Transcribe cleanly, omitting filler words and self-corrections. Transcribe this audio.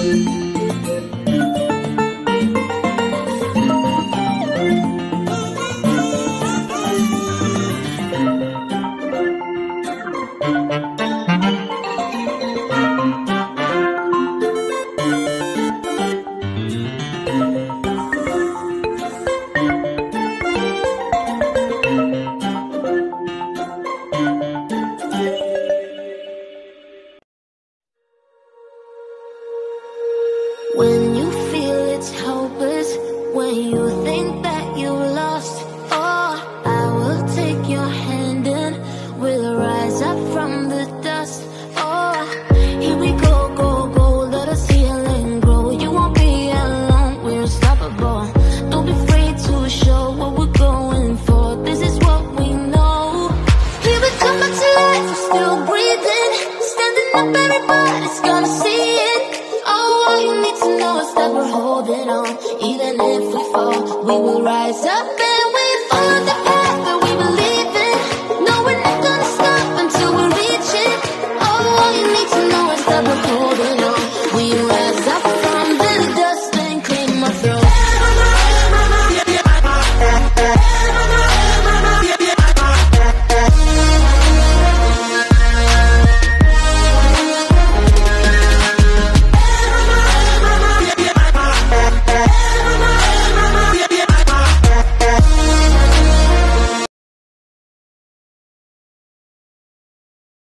When you feel it's hopeless, when you think that you lost, oh, I will take your hand and we'll rise up from the dust. Oh, here we go, go, go, let us heal and grow. You won't be alone, we're unstoppable. Don't be afraid to show what we're going for. This is what we know. Here we come back to life, we're still breathing. Standing up, everybody's gonna see it. All you need to know is that we're holding on. Even if we fall, we will rise up.